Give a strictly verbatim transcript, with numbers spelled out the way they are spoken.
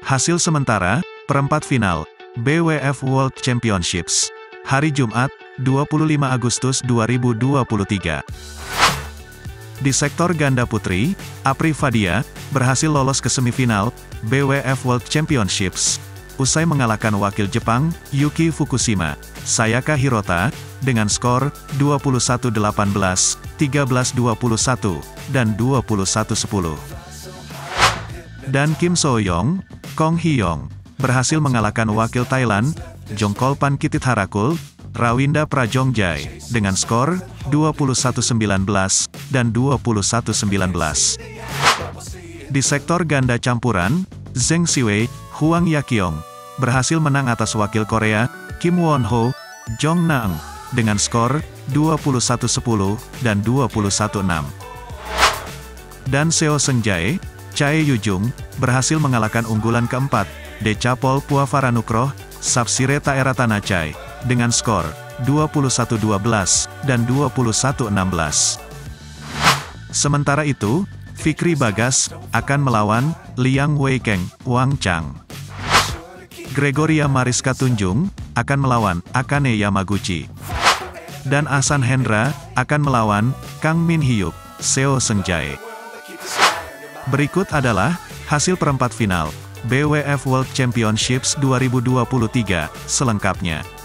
Hasil sementara, perempat final, B W F World Championships. Hari Jumat, dua puluh lima Agustus dua ribu dua puluh tiga. Di sektor ganda putri, Apri Fadia, berhasil lolos ke semifinal, B W F World Championships. Usai mengalahkan wakil Jepang, Yuki Fukushima, Sayaka Hirota, dengan skor dua puluh satu delapan belas, tiga belas dua puluh satu, dan dua puluh satu sepuluh. Dan Kim So-young, Kong Hee-yong, berhasil mengalahkan wakil Thailand, Jongkolpan Kititharakul, Rawinda Prajongjai, dengan skor dua puluh satu sembilan belas, dan dua puluh satu sembilan belas. Di sektor ganda campuran, Zheng Siwei, Huang Yaqiong, berhasil menang atas wakil Korea, Kim Won-ho, Jong Na-eung, dengan skor dua puluh satu sepuluh, dan dua puluh satu enam. Dan Seo Seung-jae, Chae Yu-jung, berhasil mengalahkan unggulan keempat, Decapol Puavaranukroh, Sapsireta Eratanachai, dengan skor dua puluh satu dua belas, dan dua puluh satu enam belas. Sementara itu, Fikri Bagas, akan melawan, Liang Weikeng, Wang Chang. Gregoria Mariska Tunjung, akan melawan, Akane Yamaguchi. Dan Ahsan Hendra, akan melawan, Kang Min Hyuk, Seo Seung-jae. Berikut adalah, hasil perempat final, B W F World Championships dua ribu dua puluh tiga, selengkapnya.